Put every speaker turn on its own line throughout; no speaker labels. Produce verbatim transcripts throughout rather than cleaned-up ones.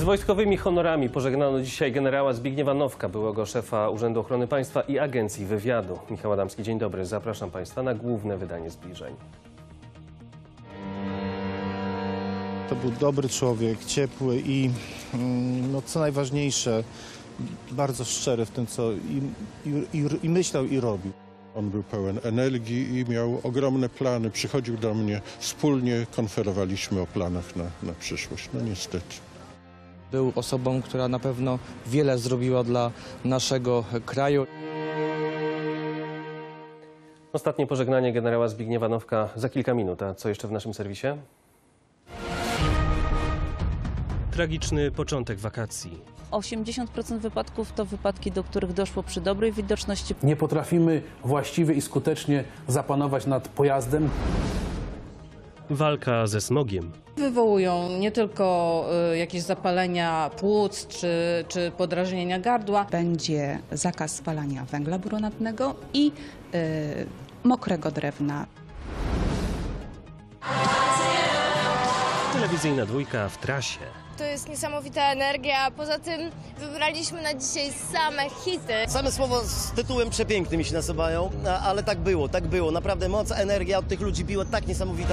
Z wojskowymi honorami pożegnano dzisiaj generała Zbigniewa Nowka, byłego szefa Urzędu Ochrony Państwa i Agencji Wywiadu. Michał Adamski, dzień dobry. Zapraszam Państwa na główne wydanie Zbliżeń.
To był dobry człowiek, ciepły i, no, co najważniejsze, bardzo szczery w tym, co i, i, i myślał i robił.
On był pełen energii i miał ogromne plany. Przychodził do mnie, wspólnie konferowaliśmy o planach na, na przyszłość. No niestety.
Był osobą, która na pewno wiele zrobiła dla naszego kraju.
Ostatnie pożegnanie generała Zbigniewa Nowka za kilka minut. A co jeszcze w naszym serwisie? Tragiczny początek wakacji.
osiemdziesiąt procent wypadków to wypadki, do których doszło przy dobrej widoczności.
Nie potrafimy właściwie i skutecznie zapanować nad pojazdem.
Walka ze smogiem.
Wywołują nie tylko y, jakieś zapalenia płuc czy, czy podrażnienia gardła.
Będzie zakaz spalania węgla brunatnego i y, mokrego drewna.
Telewizyjna dwójka w trasie.
To jest niesamowita energia, poza tym wybraliśmy na dzisiaj same hity.
Same słowo z tytułem przepiękny mi się nasuwają, ale tak było, tak było. Naprawdę moc, energia od tych ludzi biła tak niesamowita.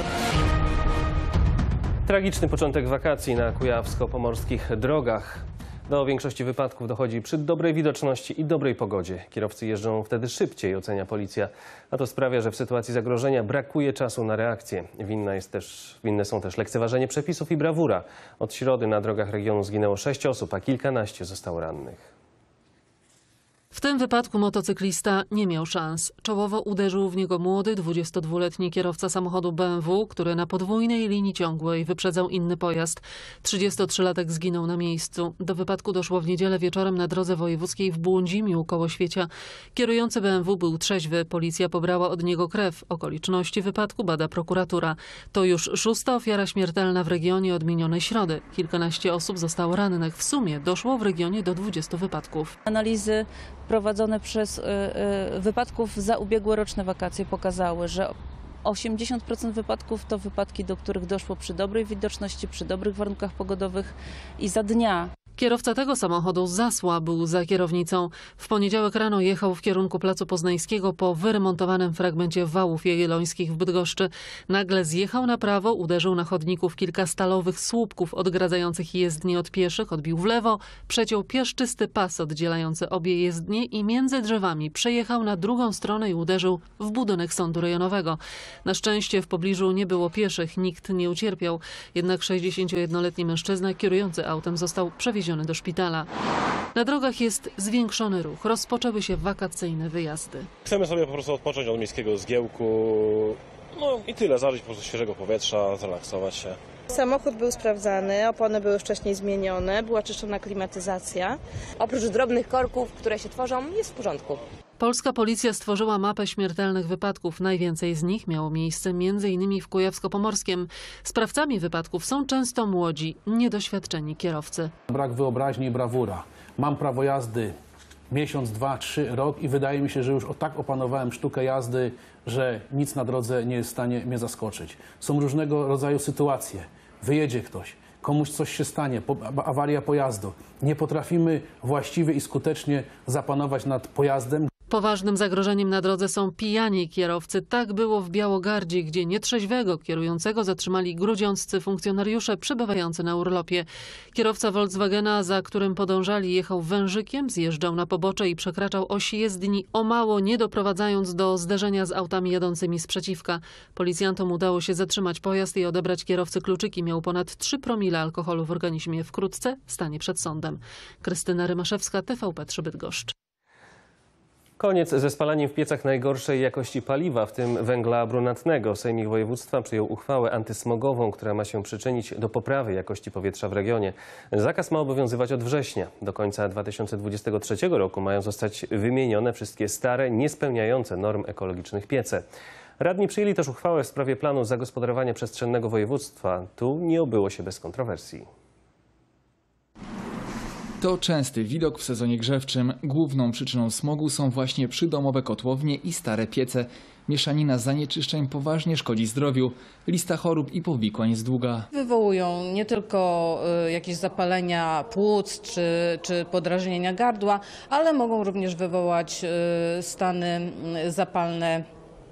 Tragiczny początek wakacji na kujawsko-pomorskich drogach. Do większości wypadków dochodzi przy dobrej widoczności i dobrej pogodzie. Kierowcy jeżdżą wtedy szybciej, ocenia policja. A to sprawia, że w sytuacji zagrożenia brakuje czasu na reakcję. Winna jest też, winne są też lekceważenie przepisów i brawura. Od środy na drogach regionu zginęło sześć osób, a kilkanaście zostało rannych.
W tym wypadku motocyklista nie miał szans. Czołowo uderzył w niego młody, dwudziestodwuletni kierowca samochodu B M W, który na podwójnej linii ciągłej wyprzedzał inny pojazd. trzydziestotrzylatek zginął na miejscu. Do wypadku doszło w niedzielę wieczorem na drodze wojewódzkiej w Błądzimiu koło Świecia. Kierujący B M W był trzeźwy. Policja pobrała od niego krew. Okoliczności wypadku bada prokuratura. To już szósta ofiara śmiertelna w regionie od minionej środy. Kilkanaście osób zostało rannych. W sumie doszło w regionie do dwudziestu wypadków.
Analizy prowadzone przez y, y, wypadków za ubiegłoroczne wakacje pokazały, że osiemdziesiąt procent wypadków to wypadki, do których doszło przy dobrej widoczności, przy dobrych warunkach pogodowych i za dnia.
Kierowca tego samochodu zasła był za kierownicą. W poniedziałek rano jechał w kierunku Placu Poznańskiego po wyremontowanym fragmencie Wałów Jagiellońskich w Bydgoszczy. Nagle zjechał na prawo, uderzył na chodników kilka stalowych słupków odgradzających jezdnię od pieszych, odbił w lewo, przeciął piaszczysty pas oddzielający obie jezdnie i między drzewami przejechał na drugą stronę i uderzył w budynek sądu rejonowego. Na szczęście w pobliżu nie było pieszych, nikt nie ucierpiał. Jednak sześćdziesięciojednoletni mężczyzna kierujący autem został przewieziony do szpitala. Na drogach jest zwiększony ruch. Rozpoczęły się wakacyjne wyjazdy.
Chcemy sobie po prostu odpocząć od miejskiego zgiełku. No i tyle, zażyć po prostu świeżego powietrza, zrelaksować się.
Samochód był sprawdzany, opony były wcześniej zmienione, była czyszczona klimatyzacja.
Oprócz drobnych korków, które się tworzą, jest w porządku.
Polska policja stworzyła mapę śmiertelnych wypadków. Najwięcej z nich miało miejsce między innymi w Kujawsko-Pomorskiem. Sprawcami wypadków są często młodzi, niedoświadczeni kierowcy.
Brak wyobraźni i brawura. Mam prawo jazdy miesiąc, dwa, trzy, rok i wydaje mi się, że już o tak opanowałem sztukę jazdy, że nic na drodze nie jest w stanie mnie zaskoczyć. Są różnego rodzaju sytuacje. Wyjedzie ktoś, komuś coś się stanie, awaria pojazdu. Nie potrafimy właściwie i skutecznie zapanować nad pojazdem.
Poważnym zagrożeniem na drodze są pijani kierowcy. Tak było w Białogardzie, gdzie nietrzeźwego kierującego zatrzymali grudziąccy funkcjonariusze przebywający na urlopie. Kierowca Volkswagena, za którym podążali, jechał wężykiem, zjeżdżał na pobocze i przekraczał oś jezdni, o mało nie doprowadzając do zderzenia z autami jadącymi z przeciwka. Policjantom udało się zatrzymać pojazd i odebrać kierowcy kluczyki. Miał ponad trzy promile alkoholu w organizmie. Wkrótce stanie przed sądem. Krystyna Rymaszewska, T V P trzy Bydgoszcz.
Koniec ze spalaniem w piecach najgorszej jakości paliwa, w tym węgla brunatnego. Sejmik Województwa przyjął uchwałę antysmogową, która ma się przyczynić do poprawy jakości powietrza w regionie. Zakaz ma obowiązywać od września. Do końca dwa tysiące dwudziestego trzeciego roku mają zostać wymienione wszystkie stare, niespełniające norm ekologicznych piece. Radni przyjęli też uchwałę w sprawie planu zagospodarowania przestrzennego województwa. Tu nie obyło się bez kontrowersji.
To częsty widok w sezonie grzewczym. Główną przyczyną smogu są właśnie przydomowe kotłownie i stare piece. Mieszanina zanieczyszczeń poważnie szkodzi zdrowiu. Lista chorób i powikłań jest długa.
Wywołują nie tylko y, jakieś zapalenia płuc czy, czy podrażnienia gardła, ale mogą również wywołać y, stany y, zapalne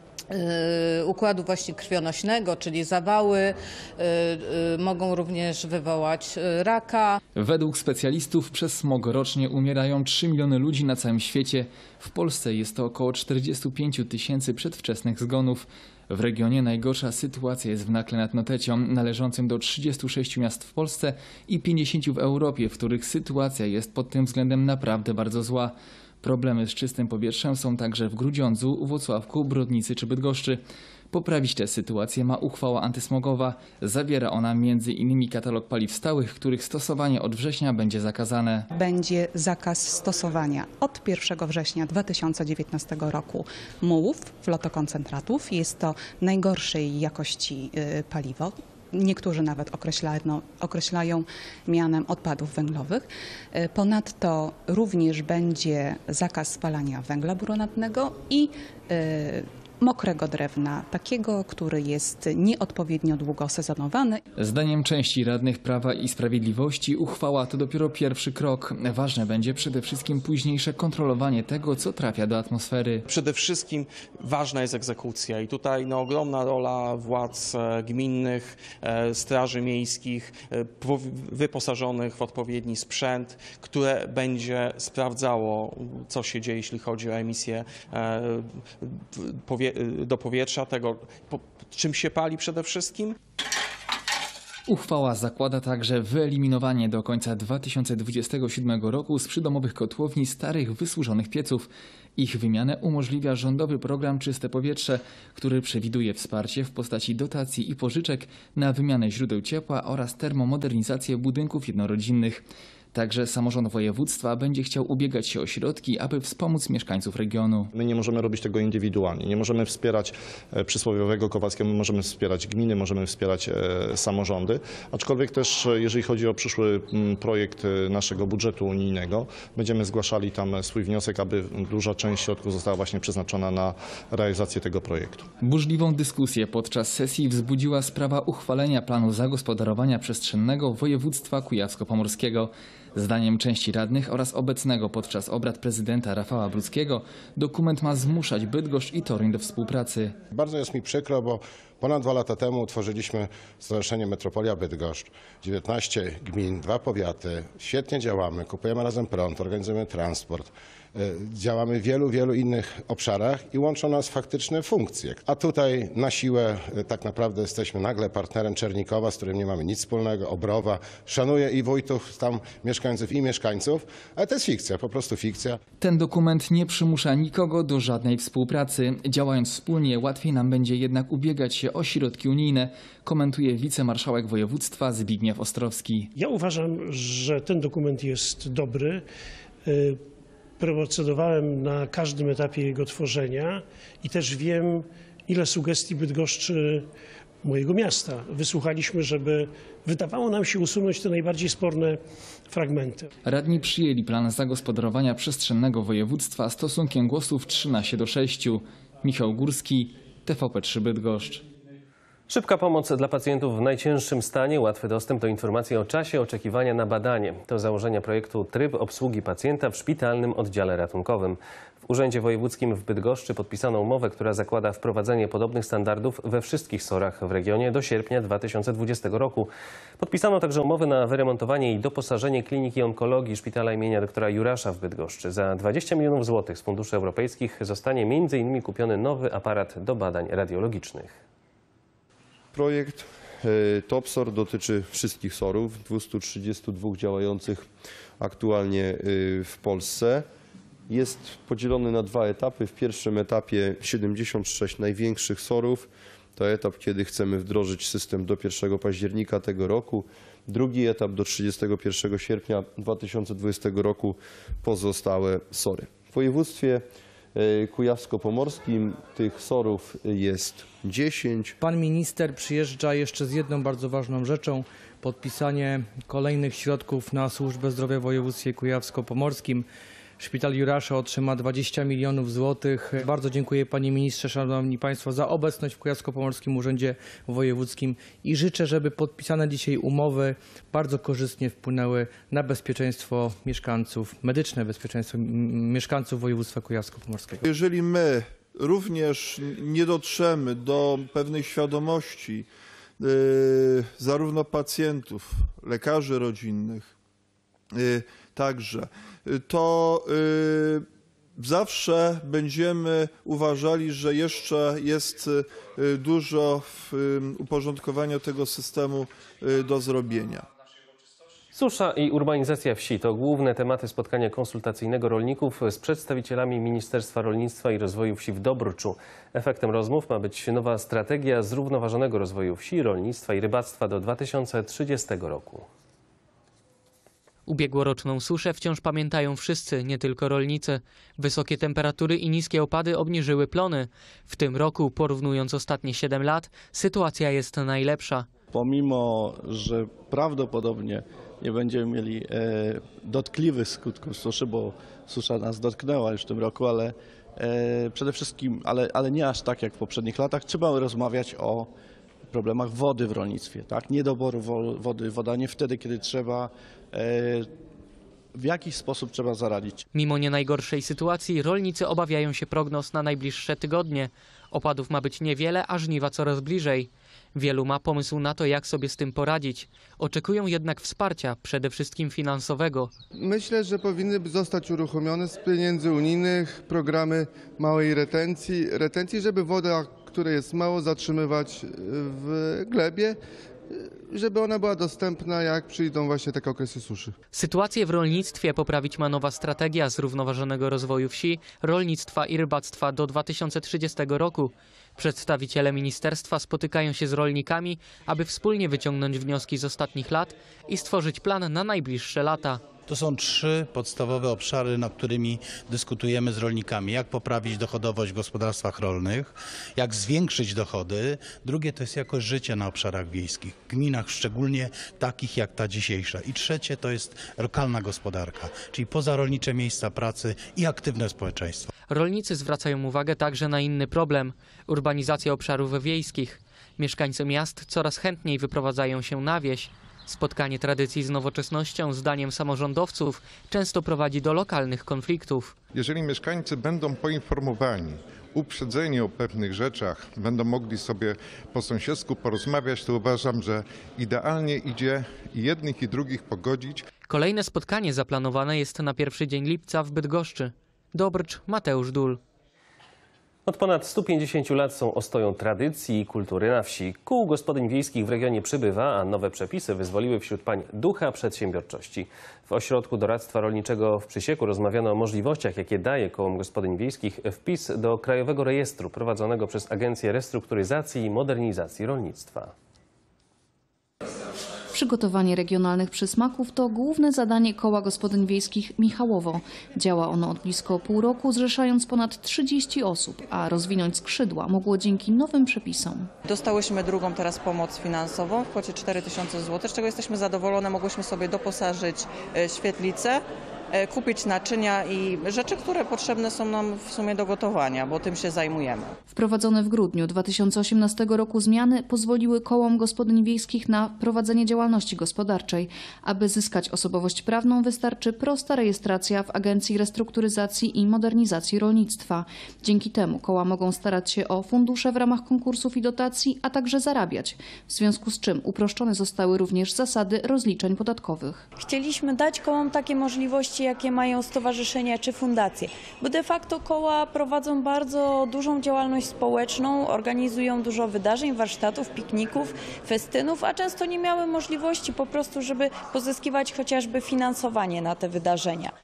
y, układu właśnie krwionośnego, czyli zawały, y, y, mogą również wywołać y, raka.
Według specjalistów przez smog rocznie umierają trzy miliony ludzi na całym świecie. W Polsce jest to około czterdzieści pięć tysięcy przedwczesnych zgonów. W regionie najgorsza sytuacja jest w Nakle nad Notecią, należącym do trzydziestu sześciu miast w Polsce i pięćdziesięciu w Europie, w których sytuacja jest pod tym względem naprawdę bardzo zła. Problemy z czystym powietrzem są także w Grudziądzu, Włocławku, Brodnicy czy Bydgoszczy. Poprawić tę sytuację ma uchwała antysmogowa. Zawiera ona między innymi katalog paliw stałych, których stosowanie od września będzie zakazane.
Będzie zakaz stosowania od pierwszego września dwa tysiące dziewiętnastego roku mułów, flotokoncentratów. Jest to najgorszej jakości y, paliwo. Niektórzy nawet określają, określają mianem odpadów węglowych. Ponadto również będzie zakaz spalania węgla brunatnego i y, mokrego drewna, takiego, który jest nieodpowiednio długo sezonowany.
Zdaniem części radnych Prawa i Sprawiedliwości uchwała to dopiero pierwszy krok. Ważne będzie przede wszystkim późniejsze kontrolowanie tego, co trafia do atmosfery.
Przede wszystkim ważna jest egzekucja i tutaj no, ogromna rola władz gminnych, straży miejskich, wyposażonych w odpowiedni sprzęt, które będzie sprawdzało, co się dzieje, jeśli chodzi o emisję powietrza do powietrza, tego po, czym się pali przede wszystkim.
Uchwała zakłada także wyeliminowanie do końca dwa tysiące dwudziestego siódmego roku z przydomowych kotłowni starych, wysłużonych pieców. Ich wymianę umożliwia rządowy program Czyste Powietrze, który przewiduje wsparcie w postaci dotacji i pożyczek na wymianę źródeł ciepła oraz termomodernizację budynków jednorodzinnych. Także samorząd województwa będzie chciał ubiegać się o środki, aby wspomóc mieszkańców regionu.
My nie możemy robić tego indywidualnie. Nie możemy wspierać e, przysłowiowego Kowalskiego, my możemy wspierać gminy, możemy wspierać e, samorządy. Aczkolwiek też, e, jeżeli chodzi o przyszły m, projekt e, naszego budżetu unijnego, będziemy zgłaszali tam swój wniosek, aby duża część środków została właśnie przeznaczona na realizację tego projektu.
Burzliwą dyskusję podczas sesji wzbudziła sprawa uchwalenia planu zagospodarowania przestrzennego województwa kujawsko-pomorskiego. Zdaniem części radnych oraz obecnego podczas obrad prezydenta Rafała Brudskiego dokument ma zmuszać Bydgoszcz i Toruń do współpracy.
Bardzo jest mi przykro, bo ponad dwa lata temu utworzyliśmy Stowarzyszenie Metropolia Bydgoszcz. dziewiętnaście gmin, dwa powiaty. Świetnie działamy, kupujemy razem prąd, organizujemy transport. Działamy w wielu, wielu innych obszarach i łączą nas faktyczne funkcje. A tutaj na siłę tak naprawdę jesteśmy nagle partnerem Czernikowa, z którym nie mamy nic wspólnego, Obrowa. Szanuję i wójtów tam mieszkańców i mieszkańców, ale to jest fikcja, po prostu fikcja.
Ten dokument nie przymusza nikogo do żadnej współpracy. Działając wspólnie łatwiej nam będzie jednak ubiegać się o środki unijne, komentuje wicemarszałek województwa Zbigniew Ostrowski.
Ja uważam, że ten dokument jest dobry. Procedowałem na każdym etapie jego tworzenia i też wiem, ile sugestii Bydgoszczy, mojego miasta, wysłuchaliśmy, żeby wydawało nam się usunąć te najbardziej sporne fragmenty.
Radni przyjęli plan zagospodarowania przestrzennego województwa stosunkiem głosów trzynaście do sześciu. Michał Górski, T V P trzy Bydgoszcz.
Szybka pomoc dla pacjentów w najcięższym stanie, łatwy dostęp do informacji o czasie oczekiwania na badanie. To założenia projektu Tryb obsługi pacjenta w szpitalnym oddziale ratunkowym. W Urzędzie Wojewódzkim w Bydgoszczy podpisano umowę, która zakłada wprowadzenie podobnych standardów we wszystkich SOR-ach w regionie do sierpnia dwa tysiące dwudziestego roku. Podpisano także umowę na wyremontowanie i doposażenie Kliniki Onkologii Szpitala imienia doktora Jurasza w Bydgoszczy. Za dwadzieścia milionów złotych z funduszy europejskich zostanie między innymi kupiony nowy aparat do badań radiologicznych.
Projekt TOPSOR dotyczy wszystkich SOR-ów, dwustu trzydziestu dwóch działających aktualnie w Polsce. Jest podzielony na dwa etapy. W pierwszym etapie siedemdziesiąt sześć największych SOR-ów. To etap, kiedy chcemy wdrożyć system do pierwszego października tego roku. Drugi etap do trzydziestego pierwszego sierpnia dwa tysiące dwudziestego roku pozostałe SOR-y. W województwie kujawsko-pomorskim. Tych sorów jest dziesięć.
Pan minister przyjeżdża jeszcze z jedną bardzo ważną rzeczą, podpisanie kolejnych środków na służbę zdrowia w województwie kujawsko-pomorskim. Szpital Jurasza otrzyma dwadzieścia milionów złotych. Bardzo dziękuję panie ministrze, szanowni państwo, za obecność w Kujawsko-Pomorskim Urzędzie Wojewódzkim i życzę, żeby podpisane dzisiaj umowy bardzo korzystnie wpłynęły na bezpieczeństwo mieszkańców, medyczne bezpieczeństwo mieszkańców województwa kujawsko-pomorskiego.
Jeżeli my również nie dotrzemy do pewnej świadomości yy, zarówno pacjentów, lekarzy rodzinnych, yy, także, to y, zawsze będziemy uważali, że jeszcze jest y, dużo w, y, uporządkowania tego systemu y, do zrobienia.
Susza i urbanizacja wsi to główne tematy spotkania konsultacyjnego rolników z przedstawicielami Ministerstwa Rolnictwa i Rozwoju Wsi w Dobruczu. Efektem rozmów ma być nowa strategia zrównoważonego rozwoju wsi, rolnictwa i rybactwa do dwa tysiące trzydziestego roku.
Ubiegłoroczną suszę wciąż pamiętają wszyscy, nie tylko rolnicy. Wysokie temperatury i niskie opady obniżyły plony. W tym roku, porównując ostatnie siedem lat, sytuacja jest najlepsza.
Pomimo, że prawdopodobnie nie będziemy mieli e, dotkliwych skutków suszy, bo susza nas dotknęła już w tym roku, ale e, przede wszystkim, ale, ale nie aż tak jak w poprzednich latach, trzeba rozmawiać o problemach wody w rolnictwie, tak? Niedoboru wody, woda nie wtedy, kiedy trzeba, e, w jakiś sposób trzeba zaradzić.
Mimo nie najgorszej sytuacji rolnicy obawiają się prognoz na najbliższe tygodnie. Opadów ma być niewiele, a żniwa coraz bliżej. Wielu ma pomysł na to, jak sobie z tym poradzić. Oczekują jednak wsparcia, przede wszystkim finansowego.
Myślę, że powinny zostać uruchomione z pieniędzy unijnych programy małej retencji, retencji, żeby woda, której jest mało, zatrzymywać w glebie, żeby ona była dostępna, jak przyjdą właśnie takie okresy suszy.
Sytuację w rolnictwie poprawić ma nowa strategia zrównoważonego rozwoju wsi, rolnictwa i rybactwa do dwa tysiące trzydziestego roku. Przedstawiciele ministerstwa spotykają się z rolnikami, aby wspólnie wyciągnąć wnioski z ostatnich lat i stworzyć plan na najbliższe lata.
To są trzy podstawowe obszary, nad którymi dyskutujemy z rolnikami. Jak poprawić dochodowość w gospodarstwach rolnych, jak zwiększyć dochody. Drugie to jest jakość życia na obszarach wiejskich, w gminach szczególnie takich jak ta dzisiejsza. I trzecie to jest lokalna gospodarka, czyli pozarolnicze miejsca pracy i aktywne społeczeństwo.
Rolnicy zwracają uwagę także na inny problem – urbanizację obszarów wiejskich. Mieszkańcy miast coraz chętniej wyprowadzają się na wieś. Spotkanie tradycji z nowoczesnością, zdaniem samorządowców, często prowadzi do lokalnych konfliktów.
Jeżeli mieszkańcy będą poinformowani, uprzedzeni o pewnych rzeczach, będą mogli sobie po sąsiedzku porozmawiać, to uważam, że idealnie idzie i jednych i drugich pogodzić.
Kolejne spotkanie zaplanowane jest na pierwszy dzień lipca w Bydgoszczy. Dobrcz, Mateusz Dul.
Od ponad stu pięćdziesięciu lat są ostoją tradycji i kultury na wsi. Kół gospodyń wiejskich w regionie przybywa, a nowe przepisy wyzwoliły wśród pań ducha przedsiębiorczości. W Ośrodku Doradztwa Rolniczego w Przysieku rozmawiano o możliwościach, jakie daje kołom gospodyń wiejskich wpis do Krajowego Rejestru prowadzonego przez Agencję Restrukturyzacji i Modernizacji Rolnictwa.
Przygotowanie regionalnych przysmaków to główne zadanie Koła Gospodyń Wiejskich Michałowo. Działa ono od blisko pół roku, zrzeszając ponad trzydzieści osób, a rozwinąć skrzydła mogło dzięki nowym przepisom.
Dostałyśmy drugą teraz pomoc finansową w kwocie cztery tysiące złotych, z czego jesteśmy zadowolone. Mogłyśmy sobie doposażyć świetlicę, kupić naczynia i rzeczy, które potrzebne są nam w sumie do gotowania, bo tym się zajmujemy.
Wprowadzone w grudniu dwa tysiące osiemnastego roku zmiany pozwoliły kołom gospodyń wiejskich na prowadzenie działalności gospodarczej. Aby zyskać osobowość prawną, wystarczy prosta rejestracja w Agencji Restrukturyzacji i Modernizacji Rolnictwa. Dzięki temu koła mogą starać się o fundusze w ramach konkursów i dotacji, a także zarabiać. W związku z czym uproszczone zostały również zasady rozliczeń podatkowych.
Chcieliśmy dać kołom takie możliwości, jakie mają stowarzyszenia czy fundacje, bo de facto koła prowadzą bardzo dużą działalność społeczną, organizują dużo wydarzeń, warsztatów, pikników, festynów, a często nie miały możliwości po prostu, żeby pozyskiwać chociażby finansowanie na te wydarzenia.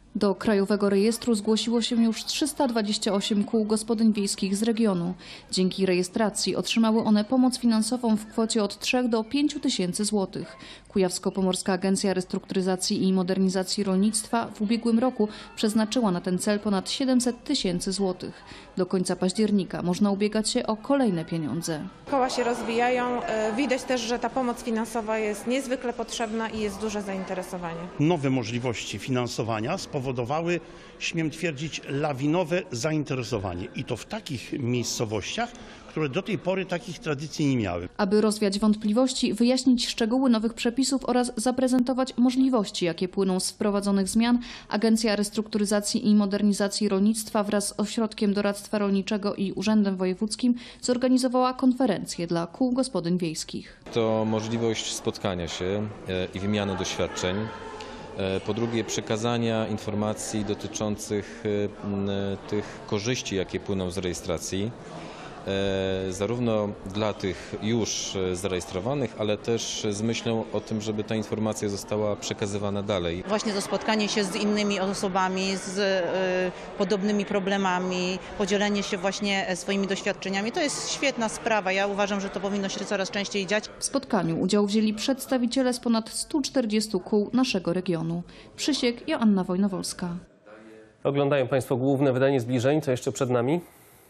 Do Krajowego Rejestru zgłosiło się już trzysta dwadzieścia osiem kół gospodyń wiejskich z regionu. Dzięki rejestracji otrzymały one pomoc finansową w kwocie od trzech do pięciu tysięcy złotych. Kujawsko-Pomorska Agencja Restrukturyzacji i Modernizacji Rolnictwa w ubiegłym roku przeznaczyła na ten cel ponad siedemset tysięcy złotych. Do końca października można ubiegać się o kolejne pieniądze.
Koła się rozwijają. Widać też, że ta pomoc finansowa jest niezwykle potrzebna i jest duże zainteresowanie.
Nowe możliwości finansowania spowodowały, śmiem twierdzić, lawinowe zainteresowanie. I to w takich miejscowościach, które do tej pory takich tradycji nie miały.
Aby rozwiać wątpliwości, wyjaśnić szczegóły nowych przepisów oraz zaprezentować możliwości, jakie płyną z wprowadzonych zmian, Agencja Restrukturyzacji i Modernizacji Rolnictwa wraz z Ośrodkiem Doradztwa Rolniczego i Urzędem Wojewódzkim zorganizowała konferencję dla kół gospodyń wiejskich.
To możliwość spotkania się i wymiany doświadczeń. Po drugie, przekazania informacji dotyczących tych korzyści, jakie płyną z rejestracji, zarówno dla tych już zarejestrowanych, ale też z myślą o tym, żeby ta informacja została przekazywana dalej.
Właśnie to spotkanie się z innymi osobami, z y, podobnymi problemami, podzielenie się właśnie swoimi doświadczeniami, to jest świetna sprawa. Ja uważam, że to powinno się coraz częściej dziać.
W spotkaniu udział wzięli przedstawiciele z ponad stu czterdziestu kół naszego regionu. Przysiek, Joanna Wojnowolska.
Oglądają Państwo główne wydanie Zbliżeń, co jeszcze przed nami?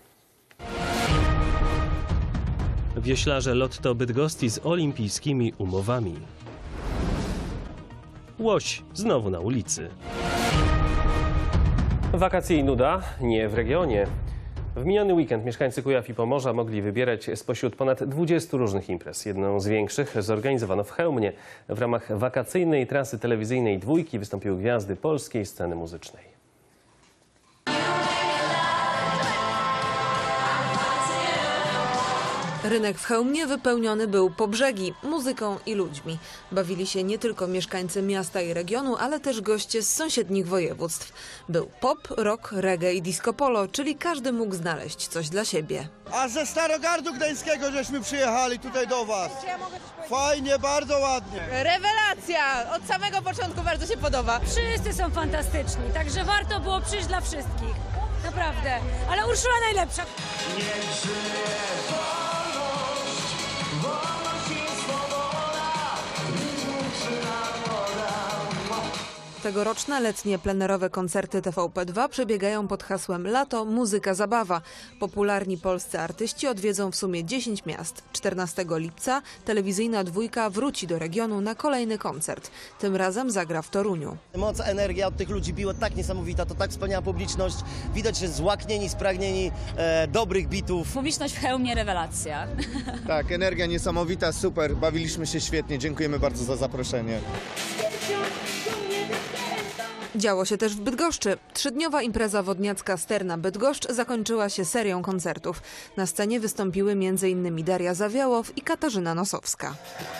Wioślarze Lotto Bydgoszczy z olimpijskimi umowami. Łoś znowu na ulicy. Wakacje i nuda? Nie w regionie. W miniony weekend mieszkańcy Kujaw i Pomorza mogli wybierać spośród ponad dwudziestu różnych imprez. Jedną z większych zorganizowano w Chełmnie. W ramach wakacyjnej trasy telewizyjnej Dwójki wystąpiły gwiazdy polskiej sceny muzycznej.
Rynek w Chełmnie wypełniony był po brzegi muzyką i ludźmi. Bawili się nie tylko mieszkańcy miasta i regionu, ale też goście z sąsiednich województw. Był pop, rock, reggae i disco polo, czyli każdy mógł znaleźć coś dla siebie.
A ze Starogardu Gdańskiego żeśmy przyjechali tutaj do was. Fajnie, bardzo ładnie.
Rewelacja! Od samego początku bardzo się podoba.
Wszyscy są fantastyczni, także warto było przyjść dla wszystkich. Naprawdę. Ale Urszula najlepsza. Niech żyje wolność, wolność i swoboda,
Tegoroczne letnie plenerowe koncerty T V P dwa przebiegają pod hasłem Lato, muzyka, zabawa. Popularni polscy artyści odwiedzą w sumie dziesięć miast. czternastego lipca telewizyjna Dwójka wróci do regionu na kolejny koncert. Tym razem zagra w Toruniu.
Moc, energia od tych ludzi biła tak niesamowita, to tak wspaniała publiczność. Widać, że złaknieni, spragnieni e, dobrych bitów.
Publiczność w Chełmie rewelacja.
Tak, energia niesamowita, super, bawiliśmy się świetnie. Dziękujemy bardzo za zaproszenie.
Działo się też w Bydgoszczy. Trzydniowa impreza wodniacka Sterna Bydgoszcz zakończyła się serią koncertów. Na scenie wystąpiły między innymi Daria Zawiałow i Katarzyna Nosowska.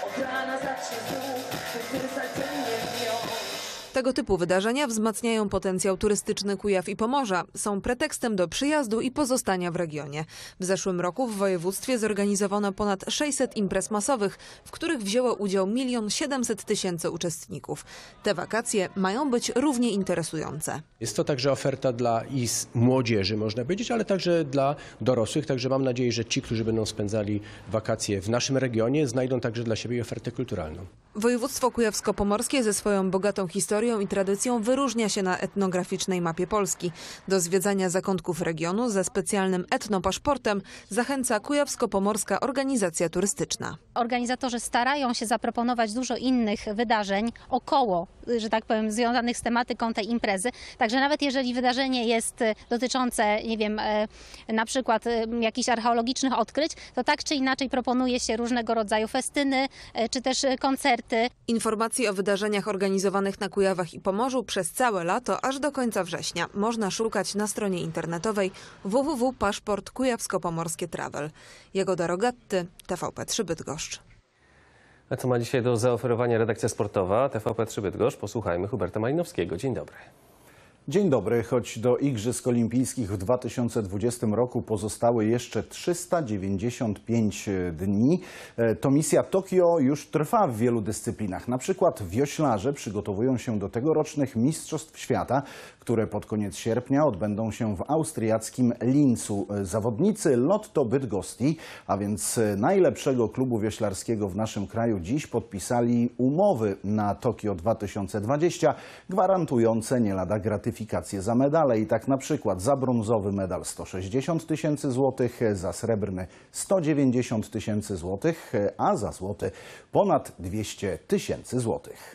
Tego typu wydarzenia wzmacniają potencjał turystyczny Kujaw i Pomorza. Są pretekstem do przyjazdu i pozostania w regionie. W zeszłym roku w województwie zorganizowano ponad sześćset imprez masowych, w których wzięło udział milion siedemset tysięcy uczestników. Te wakacje mają być równie interesujące.
Jest to także oferta dla i młodzieży, można powiedzieć, ale także dla dorosłych. Także mam nadzieję, że ci, którzy będą spędzali wakacje w naszym regionie, znajdą także dla siebie ofertę kulturalną.
Województwo kujawsko-pomorskie ze swoją bogatą historią i tradycją wyróżnia się na etnograficznej mapie Polski. Do zwiedzania zakątków regionu ze specjalnym etnopaszportem zachęca Kujawsko-Pomorska Organizacja Turystyczna.
Organizatorzy starają się zaproponować dużo innych wydarzeń około, że tak powiem, związanych z tematyką tej imprezy. Także nawet jeżeli wydarzenie jest dotyczące, nie wiem, na przykład jakichś archeologicznych odkryć, to tak czy inaczej proponuje się różnego rodzaju festyny czy też koncerty.
Informacji o wydarzeniach organizowanych na Kujawach i Pomorzu przez całe lato aż do końca września można szukać na stronie internetowej w w w kropka paszport kujawsko-pomorskie travel. Jagoda Rogatty, T V P trzy Bydgoszcz.
A co ma dzisiaj do zaoferowania redakcja sportowa T V P trzy Bydgoszcz? Posłuchajmy Huberta Malinowskiego. Dzień dobry.
Dzień dobry. Choć do Igrzysk Olimpijskich w dwa tysiące dwudziestym roku pozostały jeszcze trzysta dziewięćdziesiąt pięć dni, to misja Tokio już trwa w wielu dyscyplinach. Na przykład wioślarze przygotowują się do tegorocznych Mistrzostw Świata, które pod koniec sierpnia odbędą się w austriackim Lincu. Zawodnicy Lotto Bydgoszczy, a więc najlepszego klubu wioślarskiego w naszym kraju, dziś podpisali umowy na Tokio dwa tysiące dwadzieścia, gwarantujące nie lada gratyfikację za medale. I tak na przykład za brązowy medal sto sześćdziesiąt tysięcy złotych, za srebrny sto dziewięćdziesiąt tysięcy złotych, a za złoty ponad dwieście tysięcy złotych.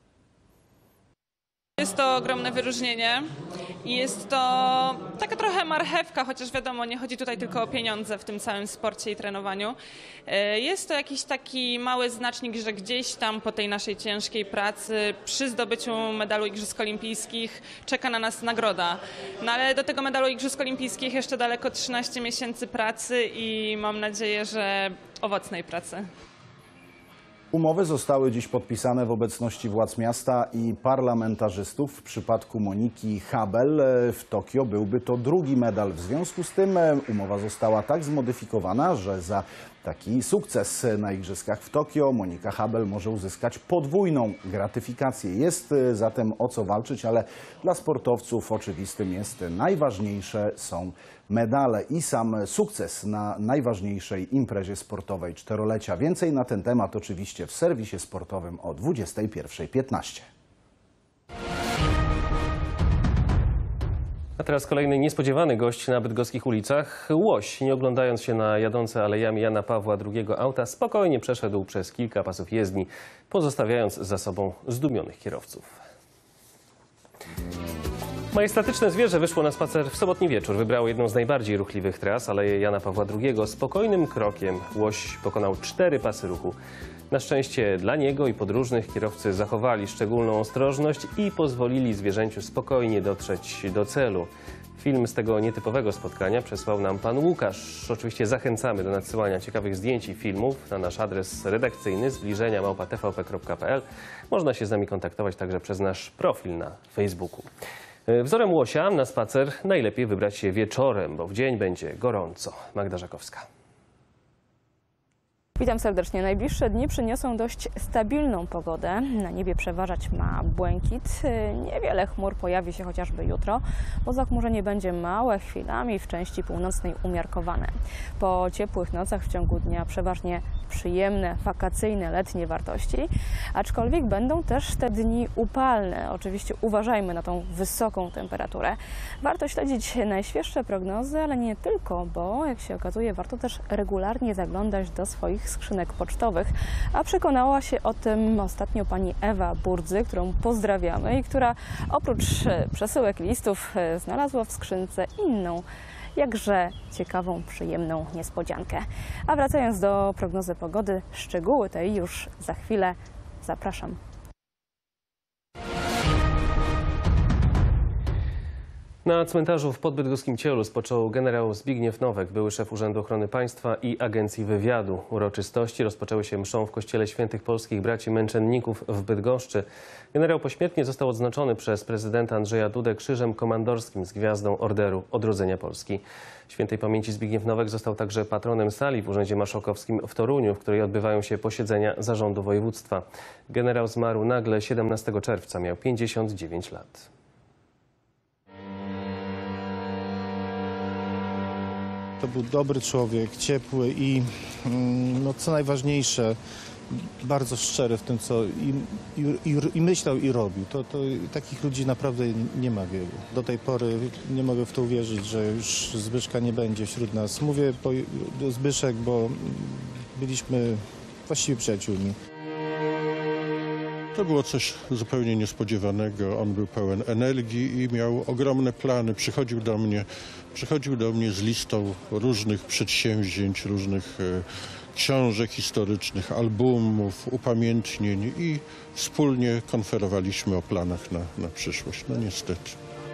Jest to ogromne wyróżnienie i jest to taka trochę marchewka, chociaż wiadomo, nie chodzi tutaj tylko o pieniądze w tym całym sporcie i trenowaniu. Jest to jakiś taki mały znacznik, że gdzieś tam po tej naszej ciężkiej pracy przy zdobyciu medalu Igrzysk Olimpijskich czeka na nas nagroda. No ale do tego medalu Igrzysk Olimpijskich jeszcze daleko trzynaście miesięcy pracy i mam nadzieję, że owocnej pracy.
Umowy zostały dziś podpisane w obecności władz miasta i parlamentarzystów. W przypadku Moniki Habel w Tokio byłby to drugi medal. W związku z tym umowa została tak zmodyfikowana, że za taki sukces na Igrzyskach w Tokio Monika Habel może uzyskać podwójną gratyfikację. Jest zatem o co walczyć, ale dla sportowców oczywistym jest, najważniejsze są medale i sam sukces na najważniejszej imprezie sportowej czterolecia. Więcej na ten temat oczywiście w serwisie sportowym o dwudziestej pierwszej piętnaście.
A teraz kolejny niespodziewany gość na bydgoskich ulicach. Łoś, nie oglądając się na jadące alejami Jana Pawła drugiego auta, spokojnie przeszedł przez kilka pasów jezdni, pozostawiając za sobą zdumionych kierowców. Majestatyczne zwierzę wyszło na spacer w sobotni wieczór. Wybrało jedną z najbardziej ruchliwych tras, Aleję Jana Pawła drugiego. Spokojnym krokiem łoś pokonał cztery pasy ruchu. Na szczęście dla niego i podróżnych kierowcy zachowali szczególną ostrożność i pozwolili zwierzęciu spokojnie dotrzeć do celu. Film z tego nietypowego spotkania przesłał nam pan Łukasz. Oczywiście zachęcamy do nadsyłania ciekawych zdjęć i filmów na nasz adres redakcyjny zbliżenia małpa t v p kropka p l. Można się z nami kontaktować także przez nasz profil na Facebooku. Wzorem łosia na spacer najlepiej wybrać się wieczorem, bo w dzień będzie gorąco. Magda Żakowska.
Witam serdecznie. Najbliższe dni przyniosą dość stabilną pogodę. Na niebie przeważać ma błękit. Niewiele chmur pojawi się chociażby jutro, bo zachmurzenie będzie małe, chwilami w części północnej umiarkowane. Po ciepłych nocach w ciągu dnia przeważnie przyjemne, wakacyjne, letnie wartości, aczkolwiek będą też te dni upalne. Oczywiście uważajmy na tą wysoką temperaturę. Warto śledzić najświeższe prognozy, ale nie tylko, bo jak się okazuje, warto też regularnie zaglądać do swoich skrzynek pocztowych, a przekonała się o tym ostatnio pani Ewa Burdzy, którą pozdrawiamy i która oprócz przesyłek listów znalazła w skrzynce inną, jakże ciekawą, przyjemną niespodziankę. A wracając do prognozy pogody, szczegóły tej już za chwilę. Zapraszam.
Na cmentarzu w podbydgoskim Cielu spoczął generał Zbigniew Nowek, były szef Urzędu Ochrony Państwa i Agencji Wywiadu. Uroczystości rozpoczęły się mszą w kościele świętych polskich braci męczenników w Bydgoszczy. Generał pośmiertnie został odznaczony przez prezydenta Andrzeja Dudę krzyżem komandorskim z gwiazdą Orderu Odrodzenia Polski. Świętej pamięci Zbigniew Nowek został także patronem sali w Urzędzie Marszałkowskim w Toruniu, w której odbywają się posiedzenia zarządu województwa. Generał zmarł nagle siedemnastego czerwca, miał pięćdziesiąt dziewięć lat.
To był dobry człowiek, ciepły i no, co najważniejsze, bardzo szczery w tym, co i, i, i myślał i robił. To, to takich ludzi naprawdę nie ma wielu. Do tej pory nie mogę w to uwierzyć, że już Zbyszka nie będzie wśród nas. Mówię po, Zbyszek, bo byliśmy właściwie przyjaciółmi.
To było coś zupełnie niespodziewanego. On był pełen energii i miał ogromne plany. Przychodził do mnie, przychodził do mnie z listą różnych przedsięwzięć, różnych e, książek historycznych, albumów, upamiętnień i wspólnie konferowaliśmy o planach na, na przyszłość. No niestety.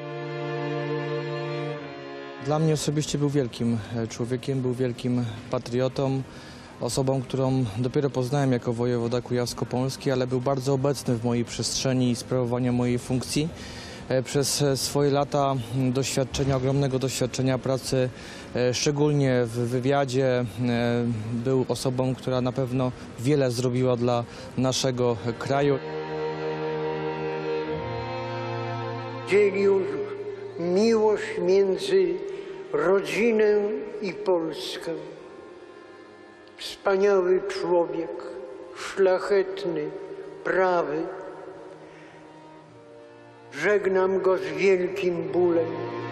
Dla mnie osobiście był wielkim człowiekiem, był wielkim patriotą. Osobą, którą dopiero poznałem jako wojewoda kujawsko-pomorski, ale był bardzo obecny w mojej przestrzeni i sprawowaniu mojej funkcji. e, przez e, swoje lata m, doświadczenia, ogromnego doświadczenia pracy, e, szczególnie w wywiadzie, e, był osobą, która na pewno wiele zrobiła dla naszego kraju.
Dzielił miłość między rodzinę i Polskę. Wspaniały człowiek, szlachetny, prawy. Żegnam go z wielkim bólem.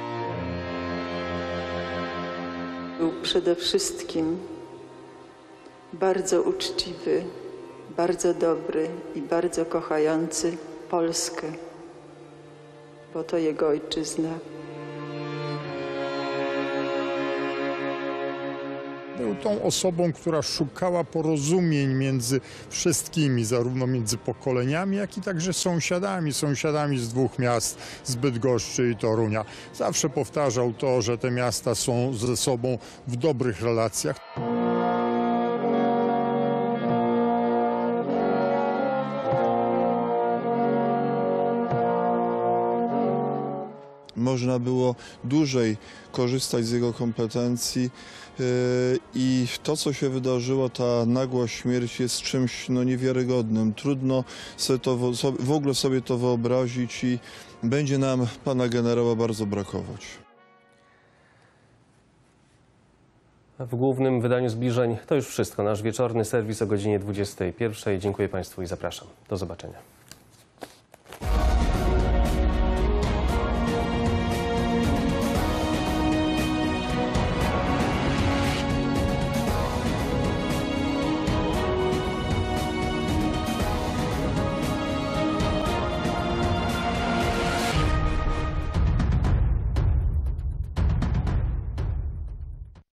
Był przede wszystkim bardzo uczciwy, bardzo dobry i bardzo kochający Polskę, bo to jego ojczyzna.
Był tą osobą, która szukała porozumień między wszystkimi, zarówno między pokoleniami, jak i także sąsiadami, sąsiadami z dwóch miast, z Bydgoszczy i Torunia. Zawsze powtarzał to, że te miasta są ze sobą w dobrych relacjach.
Można było dłużej korzystać z jego kompetencji yy, i to, co się wydarzyło, ta nagła śmierć jest czymś no, niewiarygodnym. Trudno sobie to, w ogóle sobie to wyobrazić i będzie nam pana generała bardzo brakować.
W głównym wydaniu Zbliżeń to już wszystko. Nasz wieczorny serwis o godzinie dwudziestej pierwszej. Dziękuję Państwu i zapraszam. Do zobaczenia.